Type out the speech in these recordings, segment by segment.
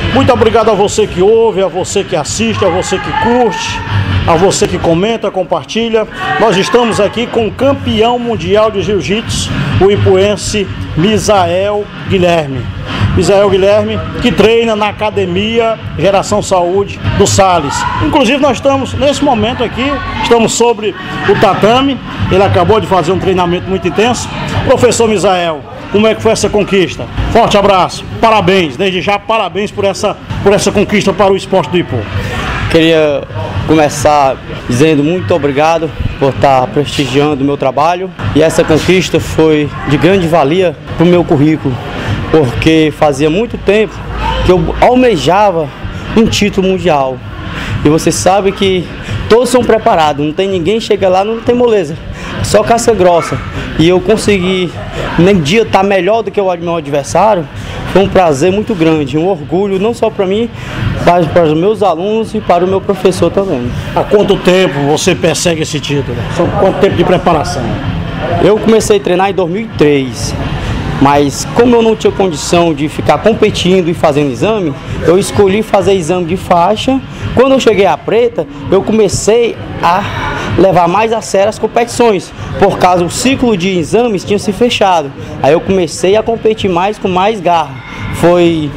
Muito obrigado a você que ouve, a você que assiste, a você que curte, a você que comenta, compartilha. Nós estamos aqui com o campeão mundial de jiu-jitsu, o ipuense Misael Guilherme. Misael Guilherme, que treina na Academia Geração Saúde do Sales. Inclusive nós estamos, nesse momento aqui, estamos sobre o tatame. Ele acabou de fazer um treinamento muito intenso. Professor Misael, como é que foi essa conquista? Forte abraço, parabéns, desde já parabéns por essa conquista para o esporte do Ipu. Queria começar dizendo muito obrigado por estar prestigiando o meu trabalho, e essa conquista foi de grande valia para o meu currículo, porque fazia muito tempo que eu almejava um título mundial, e você sabe que todos são preparados, não tem ninguém chega lá, não tem moleza, só casca grossa, e eu consegui nem dia estar melhor do que o meu adversário. Foi um prazer muito grande, um orgulho não só para mim, mas para os meus alunos e para o meu professor também. Há quanto tempo você persegue esse título? São quanto tempo de preparação? Eu comecei a treinar em 2003, mas como eu não tinha condição de ficar competindo e fazendo exame, eu escolhi fazer exame de faixa. Quando eu cheguei à preta, eu comecei a levar mais a sério as competições, por causa do ciclo de exames tinha se fechado. Aí eu comecei a competir mais com mais garra. Foi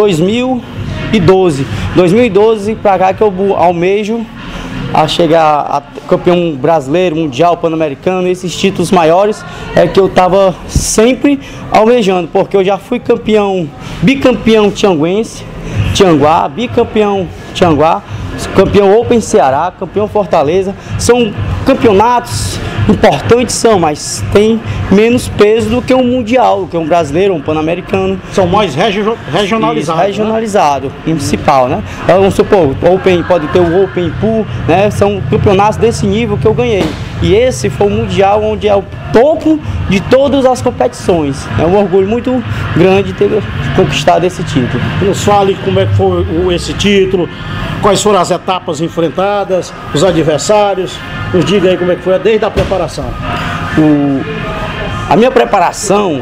2012 para cá que eu almejo a chegar a campeão brasileiro, mundial, pan-americano. Esses títulos maiores é que eu estava sempre almejando, porque eu já fui bicampeão Tianguá, bicampeão Tianguá, campeão Open Ceará, campeão Fortaleza. São campeonatos importantes, mas tem menos peso do que um mundial, do que um brasileiro, um pan-americano. São mais regionalizados. Regionalizado, né? Municipal, né? Vamos supor, Open, pode ter o Open Pool, né? São campeonatos desse nível que eu ganhei. E esse foi o mundial onde é o topo de todas as competições. É um orgulho muito grande ter conquistado esse título. Nos fale como é que foi esse título, quais foram as etapas enfrentadas, os adversários. Nos diga aí como é que foi desde a preparação. A minha preparação,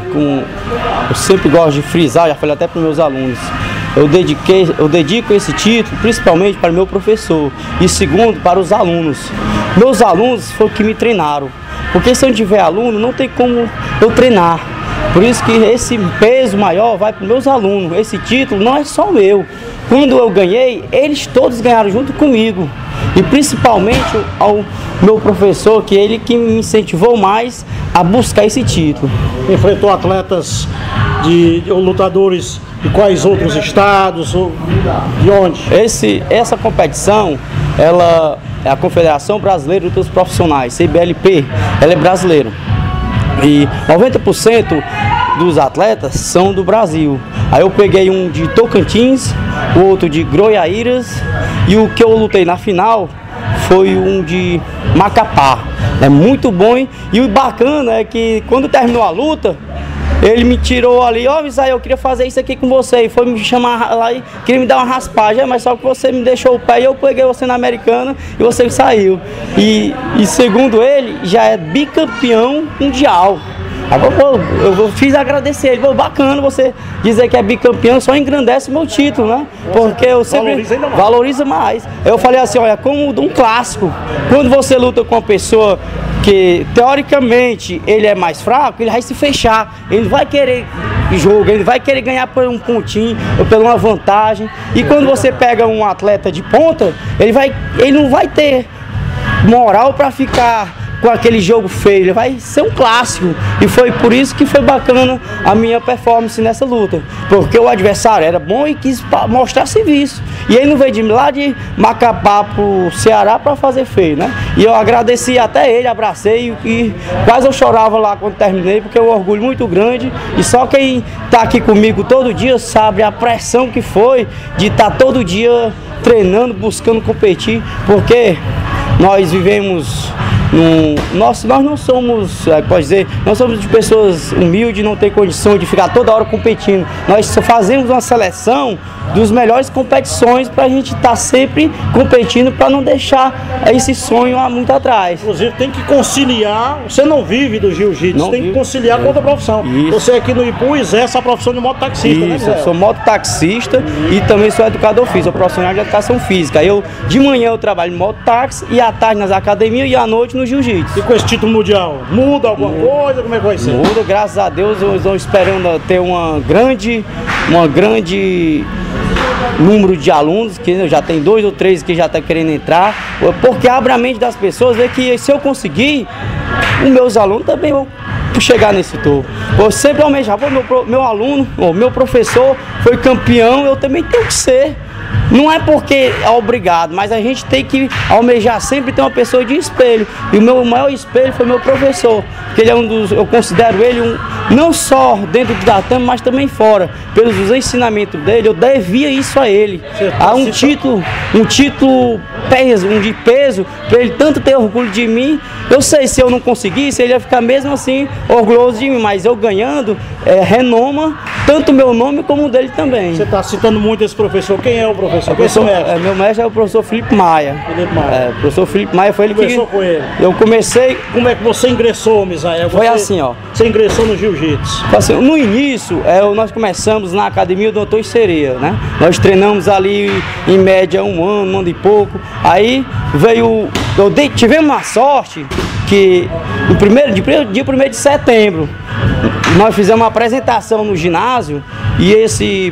eu sempre gosto de frisar, já falei até para os meus alunos, eu dedico esse título principalmente para o meu professor e segundo para os alunos. Meus alunos foram que me treinaram, porque se eu não tiver aluno não tem como eu treinar. Por isso que esse peso maior vai para os meus alunos. Esse título não é só meu. Quando eu ganhei, eles todos ganharam junto comigo. E principalmente ao meu professor, que ele que me incentivou mais a buscar esse título. Enfrentou atletas ou lutadores de quais outros estados, ou de onde? Essa competição, ela é a Confederação Brasileira dos Profissionais, CBLP, ela é brasileira. E 90% dos atletas são do Brasil. Aí eu peguei um de Tocantins, o outro de Goiás, e o que eu lutei na final foi um de Macapá. É muito bom, e o bacana é que quando terminou a luta, ele me tirou ali, Misael, eu queria fazer isso aqui com você, e foi me chamar lá e queria me dar uma raspagem, mas só que você me deixou o pé e eu peguei você na Americana e você saiu. E segundo ele, já é bicampeão mundial. Agora, eu fiz agradecer ele, bacana você dizer que é bicampeão, só engrandece meu título, né? Porque eu sempre valorizo mais. Eu falei assim, olha, como um clássico, quando você luta com uma pessoa que teoricamente ele é mais fraco, ele vai se fechar, ele vai querer jogo, ele vai querer ganhar por um pontinho ou por uma vantagem. E quando você pega um atleta de ponta, ele não vai ter moral para ficar com aquele jogo feio, ele vai ser um clássico. E foi por isso que foi bacana a minha performance nessa luta, porque o adversário era bom e quis mostrar serviço, e ele não veio de lá de Macapá pro Ceará para fazer feio, né? E eu agradeci até ele, abracei, e quase eu chorava lá quando terminei, porque é um orgulho muito grande, e só quem tá aqui comigo todo dia sabe a pressão que foi de estar todo dia treinando, buscando competir, porque nós vivemos nós não somos, pode dizer, nós somos de pessoas humildes, não tem condição de ficar toda hora competindo. Nós só fazemos uma seleção dos melhores competições para a gente estar sempre competindo, para não deixar esse sonho muito atrás. Inclusive tem que conciliar, você não vive do jiu-jitsu, tem que conciliar com outra profissão. Isso. Você aqui no Ipu exerce a profissão de mototaxista, né, eu sou mototaxista e também sou educador físico, sou profissional de educação física. De manhã eu trabalho em mototáxi e à tarde nas academias e à noite no jiu-jitsu. E com esse título mundial, muda alguma coisa? Como é que vai ser? Muda, graças a Deus, eu estou esperando ter uma grande número de alunos, que eu já tenho 2 ou 3 que já estão querendo entrar, porque abre a mente das pessoas, ver que se eu conseguir, os meus alunos também vão chegar nesse topo. Eu sempre almejava, meu aluno, meu professor foi campeão, eu também tenho que ser. Não é porque é obrigado, mas a gente tem que almejar sempre ter uma pessoa de espelho. E o meu maior espelho foi meu professor, que ele é eu considero ele não só dentro do tatame, mas também fora. Pelos ensinamentos dele, eu devia isso a ele. Há um título de peso, para ele tanto ter orgulho de mim. Eu sei, se eu não conseguisse, ele ia ficar mesmo assim orgulhoso de mim, mas eu ganhando, renoma tanto o meu nome como o dele também. Você está citando muito esse professor. Quem é o professor? Meu mestre é o professor Felipe Maia. O professor Felipe Maia foi ele que... Começou com ele? Eu comecei... Como é que você ingressou, Misael? Foi assim, ó. Você ingressou no jiu-jitsu? Assim, no início, nós começamos na academia do Doutor Sereia, né? Nós treinamos ali em média um ano e pouco. Aí veio... Tivemos uma sorte que dia 1º de setembro, nós fizemos uma apresentação no ginásio e esse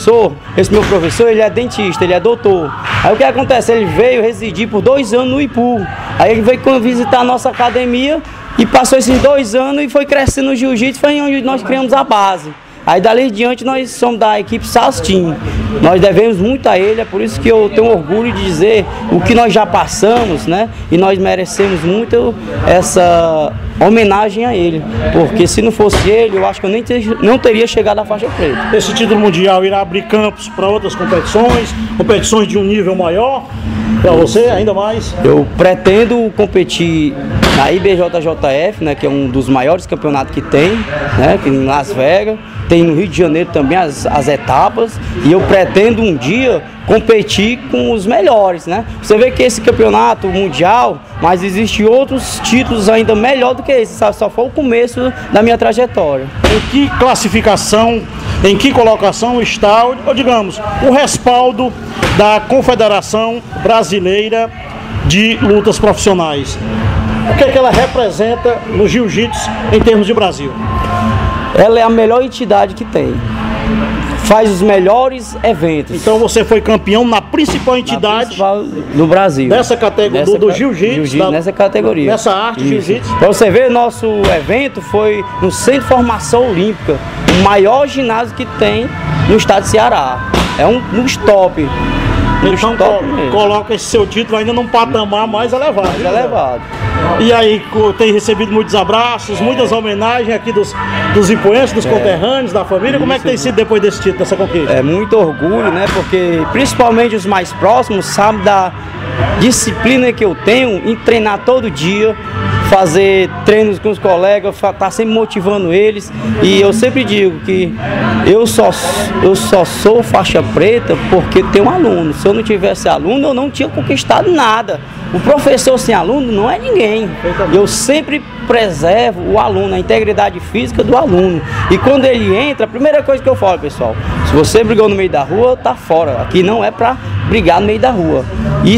meu professor, ele é dentista, ele é doutor. Aí o que acontece? Ele veio residir por 2 anos no Ipu. Aí ele veio visitar a nossa academia e passou esses 2 anos e foi crescendo no jiu-jitsu, foi onde nós criamos a base. Aí dali em diante nós somos da equipe Sastin. Nós devemos muito a ele, é por isso que eu tenho orgulho de dizer o que nós já passamos, né? E nós merecemos muito essa homenagem a ele, porque se não fosse ele, eu acho que eu não teria chegado à faixa preta. Esse título mundial irá abrir campos para outras competições de um nível maior para você, ainda mais? Eu pretendo competir na IBJJF, né, que é um dos maiores campeonatos que tem, né, que em Las Vegas. Tem no Rio de Janeiro também as etapas, e eu pretendo um dia competir com os melhores, né? Você vê que esse campeonato mundial, mas existem outros títulos ainda melhor do que esse, sabe? Só foi o começo da minha trajetória. Em que classificação, em que colocação está, ou digamos, o respaldo da Confederação Brasileira de Lutas Profissionais? O que é que ela representa no jiu-jitsu em termos de Brasil? Ela é a melhor entidade que tem. Faz os melhores eventos. Então você foi campeão na principal entidade do Brasil. Dessa categoria, do jiu-jitsu. Nessa categoria. Nessa arte jiu-jitsu. Para você ver, nosso evento foi no Centro de Formação Olímpica, o maior ginásio que tem no estado de Ceará. É um dos top. Então coloca esse seu título ainda num patamar mais elevado. Mais elevado. E aí tem recebido muitos abraços, muitas homenagens aqui dos ipuenses, dos conterrâneos, da família. Como é que tem sido depois desse título, dessa conquista? É muito orgulho, né? Porque principalmente os mais próximos sabem da disciplina que eu tenho em treinar todo dia, fazer treinos com os colegas, tá sempre motivando eles. E eu sempre digo que eu só sou faixa preta porque tenho aluno. Se eu não tivesse aluno, eu não tinha conquistado nada. O professor sem aluno não é ninguém. Eu sempre preservo o aluno, a integridade física do aluno. E quando ele entra, a primeira coisa que eu falo, pessoal, se você brigou no meio da rua, tá fora. Aqui não é pra brigar no meio da rua. E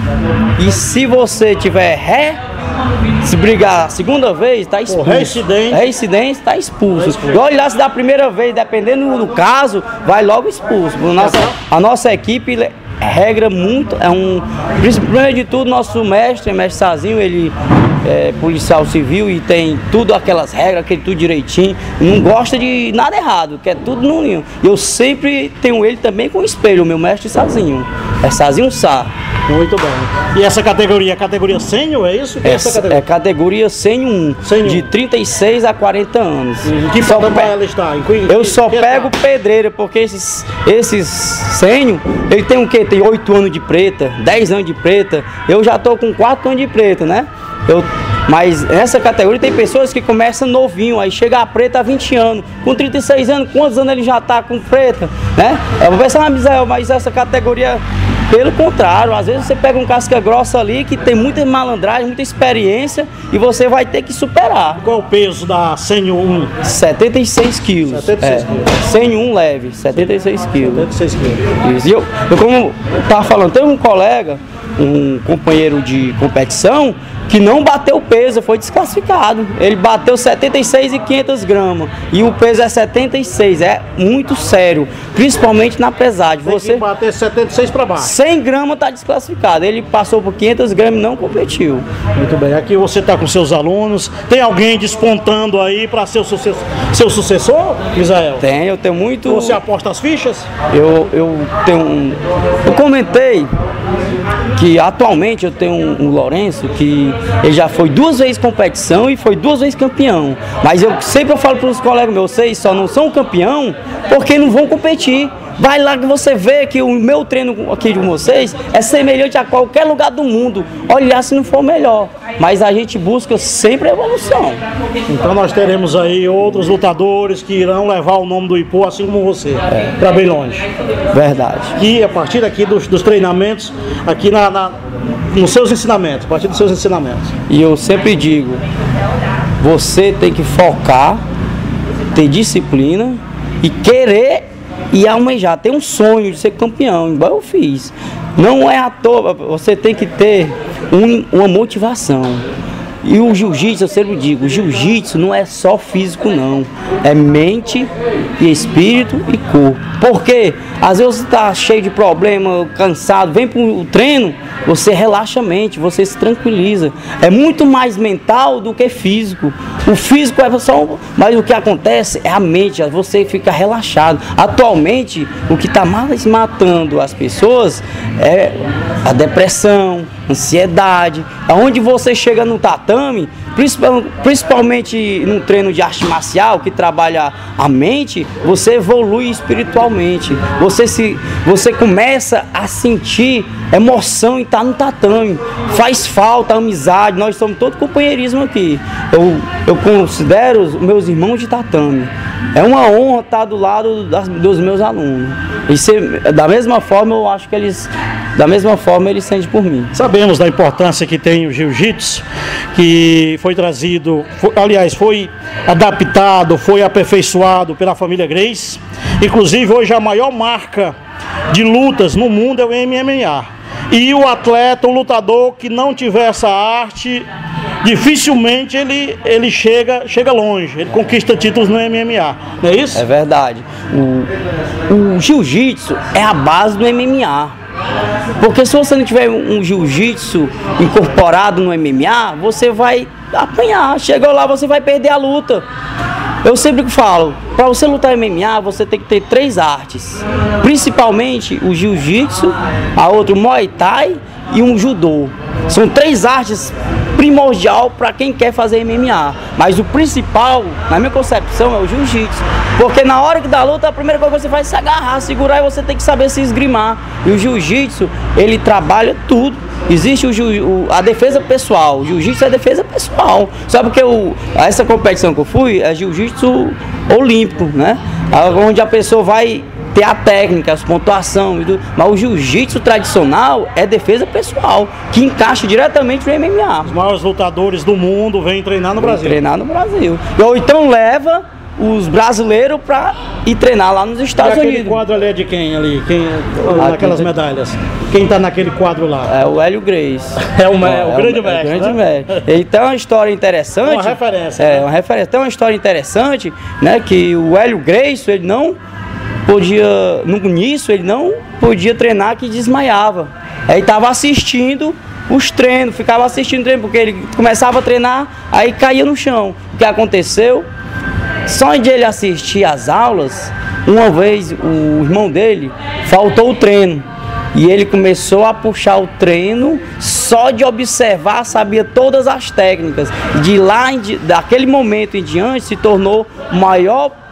se você tiver se brigar a segunda vez, tá expulso. Reincidência, tá expulso. Olha lá, se da primeira vez, dependendo do caso, vai logo expulso. A nossa equipe regra muito, primeiro de tudo, nosso mestre Sazinho, ele é policial civil e tem tudo aquelas regras, tudo direitinho, não gosta de nada errado, quer tudo no ninho. Eu sempre tenho ele também com espelho, o meu mestre Sazinho, é Sazinho Sá. Muito bem. E essa categoria, a categoria sênior, é isso? É categoria sênior 1, de 36 a 40 anos. Que patamar ela está? Eu só pego pedreira, porque esses sênior, ele tem o quê? Tem 8 anos de preta, 10 anos de preta, eu já tô com 4 anos de preta, né? Mas nessa categoria tem pessoas que começam novinho, aí chega a preta há 20 anos. Com 36 anos, quantos anos ele já tá com preta, né? Eu vou pensar, Misael, mas essa categoria, pelo contrário, às vezes você pega um casca grossa ali que tem muita malandragem, muita experiência e você vai ter que superar. Qual é o peso da 101? 76 quilos. 76 quilos. 101 leve, 76 quilos. 76 quilos. Isso. E eu como eu tava falando, tem um colega, um companheiro de competição, que não bateu o peso, foi desclassificado. Ele bateu 76,500 gramas e o peso é 76, é muito sério, principalmente na pesagem. Você tem que bater 76 para baixo. 100 gramas está desclassificado, ele passou por 500 gramas e não competiu. Muito bem, aqui você está com seus alunos, tem alguém despontando aí para ser o seu sucessor, Misael? Tem, eu tenho muito... Você aposta as fichas? Eu comentei que atualmente eu tenho um Lourenço que ele já foi 2 vezes competição e foi 2 vezes campeão. Mas eu sempre falo para os colegas meus, vocês só não são campeão porque não vão competir. Vai lá que você vê que o meu treino aqui de vocês é semelhante a qualquer lugar do mundo. Olhar se não for melhor. Mas a gente busca sempre a evolução. Então nós teremos aí outros lutadores que irão levar o nome do Ipu, assim como você, para bem longe. Verdade. E a partir aqui dos treinamentos, aqui nos seus ensinamentos, a partir dos seus ensinamentos. E eu sempre digo, você tem que focar, ter disciplina e querer e almejar, ter um sonho de ser campeão, igual eu fiz. Não é à toa, você tem que ter uma motivação. E o jiu-jitsu, eu sempre digo, o jiu-jitsu não é só físico não, é mente e espírito e corpo. Porque às vezes você está cheio de problema, cansado, vem para o treino, você relaxa a mente, você se tranquiliza. É muito mais mental do que físico. O físico é só, mas o que acontece é a mente, você fica relaxado. Atualmente, o que está mais matando as pessoas é a depressão, ansiedade. Aonde você chega no tatame, principalmente no treino de arte marcial, que trabalha a mente, você evolui espiritualmente. Você começa a sentir emoção em estar no tatame. Faz falta amizade, nós somos todo companheirismo aqui. Eu considero os meus irmãos de tatame. É uma honra estar do lado dos meus alunos. E da mesma forma, eu acho que eles sentem por mim. Sabemos da importância que tem o jiu-jitsu, que foi trazido, foi adaptado, foi aperfeiçoado pela família Gracie. Inclusive, hoje a maior marca de lutas no mundo é o MMA. E o atleta, o lutador que não tiver essa arte, dificilmente ele chega longe, ele conquista títulos no MMA, não é isso? É verdade. O jiu-jitsu é a base do MMA. Porque se você não tiver um jiu-jitsu incorporado no MMA, você vai apanhar. Chegou lá, você vai perder a luta. Eu sempre falo, para você lutar MMA, você tem que ter 3 artes. Principalmente o jiu-jitsu, a outra o Muay Thai e um judô. São 3 artes primordial para quem quer fazer MMA. Mas o principal, na minha concepção, é o jiu-jitsu. Porque na hora que dá luta, a primeira coisa que você faz é se agarrar, segurar, e você tem que saber se esgrimar. E o jiu-jitsu, ele trabalha tudo. Existe a defesa pessoal. O jiu-jitsu é a defesa pessoal. Só porque essa competição que eu fui é jiu-jitsu olímpico, né? Onde a pessoa vai ter a técnica, as pontuação e tudo. Mas o jiu-jitsu tradicional é defesa pessoal, que encaixa diretamente no MMA. Os maiores lutadores do mundo vêm treinar no Brasil. Treinar no Brasil. Ou então leva os brasileiros para ir treinar lá nos Estados Unidos. Aquele quadro ali é de quem ali? Naquelas medalhas? Quem está naquele quadro lá? É o Hélio Gracie. É o grande mestre. É o grande mestre. Então é uma história interessante. Uma referência. É, uma referência. Então é uma história interessante, né? Que o Hélio Gracie, ele não podia treinar, que desmaiava. Aí estava assistindo os treinos, ficava assistindo o treino, porque ele começava a treinar, aí caía no chão. O que aconteceu? Só de ele assistir às aulas, uma vez o irmão dele faltou o treino. E ele começou a puxar o treino, só de observar, sabia todas as técnicas. Daquele momento em diante, se tornou o maior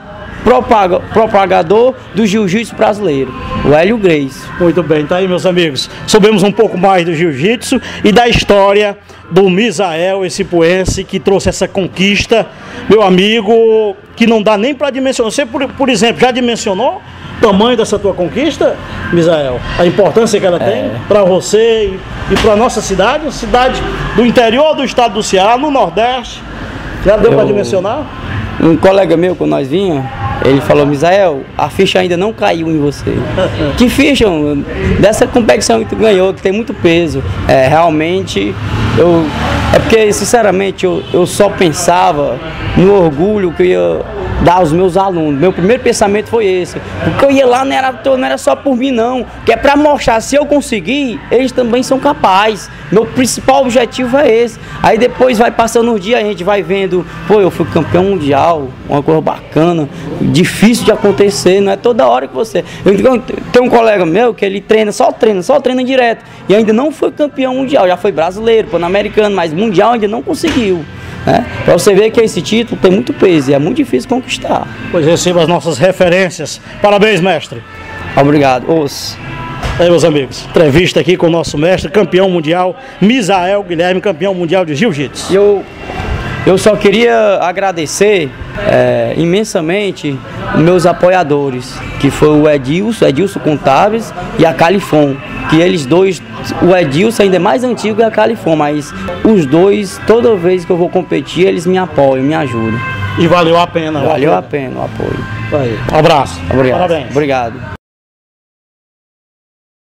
propagador do jiu-jitsu brasileiro, o Hélio Grace. Muito bem, tá aí, meus amigos. Soubemos um pouco mais do jiu-jitsu e da história do Misael, esse ipuense que trouxe essa conquista, meu amigo, que não dá nem para dimensionar. Você, por exemplo, já dimensionou o tamanho dessa tua conquista, Misael? A importância que ela tem para você e para nossa cidade, cidade do interior do estado do Ceará, no Nordeste. Já deu para dimensionar? Um colega meu, quando nós vinha, ele falou: Misael, a ficha ainda não caiu em você. Que ficha? Dessa competição que tu ganhou, que tem muito peso. Realmente, é porque, sinceramente, eu só pensava no orgulho que eu ia dar aos meus alunos. Meu primeiro pensamento foi esse. Porque eu ia lá, não era só por mim, não. Que é para mostrar, se eu conseguir, eles também são capazes. Meu principal objetivo é esse. Aí depois vai passando os dias, a gente vai vendo, pô, eu fui campeão mundial, uma coisa bacana, difícil de acontecer, não é toda hora que você... Tem um colega meu que ele só treina direto. E ainda não foi campeão mundial, já foi brasileiro, pan-americano, mas mundial ainda não conseguiu. Para você ver que esse título tem muito peso e é muito difícil conquistar. Pois receba as nossas referências. Parabéns, mestre. Obrigado. Aí, meus amigos, entrevista aqui com o nosso mestre, campeão mundial, Misael Guilherme, campeão mundial de jiu-jitsu. Eu só queria agradecer imensamente os meus apoiadores, que foi o Edilson Contáveis e a Califon, que eles dois, o Edilson ainda é mais antigo que a Califon, mas os dois, toda vez que eu vou competir, eles me apoiam, me ajudam. E valeu a pena. Valeu a pena o apoio. Aí. Um abraço. Obrigado. Parabéns. Obrigado.